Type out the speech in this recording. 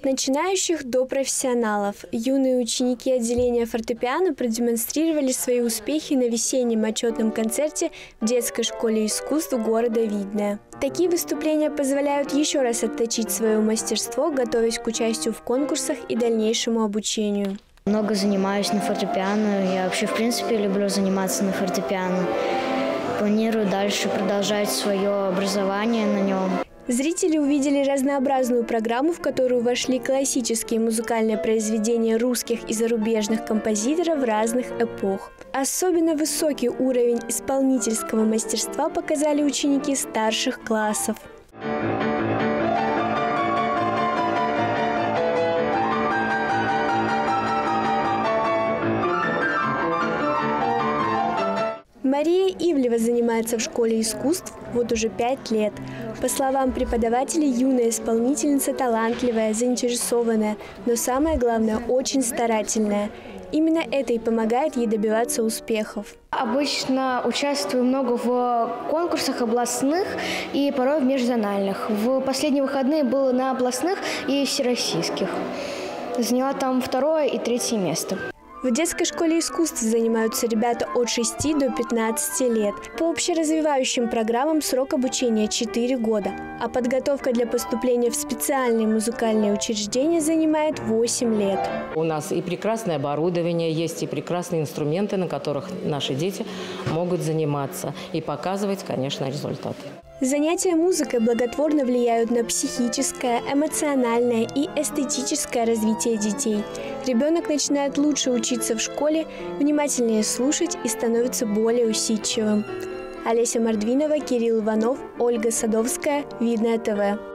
От начинающих до профессионалов юные ученики отделения фортепиано продемонстрировали свои успехи на весеннем отчетном концерте в детской школе искусств города Видное. Такие выступления позволяют еще раз отточить свое мастерство, готовясь к участию в конкурсах и дальнейшему обучению. Много занимаюсь на фортепиано. Я вообще, в принципе, люблю заниматься на фортепиано. Планирую дальше продолжать свое образование на нем. Зрители увидели разнообразную программу, в которую вошли классические музыкальные произведения русских и зарубежных композиторов разных эпох. Особенно высокий уровень исполнительского мастерства показали ученики старших классов. Мария Ивлева занимается в школе искусств вот уже 5 лет. По словам преподавателей, юная исполнительница талантливая, заинтересованная, но самое главное – очень старательная. Именно это и помогает ей добиваться успехов. Обычно участвую много в конкурсах областных и порой в межзональных. В последние выходные было на областных и всероссийских. Заняла там 2-е и 3-е место. В детской школе искусств занимаются ребята от 6 до 15 лет. По общеразвивающим программам срок обучения 4 года, а подготовка для поступления в специальные музыкальные учреждения занимает 8 лет. У нас и прекрасное оборудование, есть и прекрасные инструменты, на которых наши дети могут заниматься и показывать, конечно, результаты. Занятия музыкой благотворно влияют на психическое, эмоциональное и эстетическое развитие детей. Ребенок начинает лучше учиться в школе, внимательнее слушать и становится более усидчивым. Олеся Мордвинова, Кирилл Иванов, Ольга Садовская, Видное ТВ.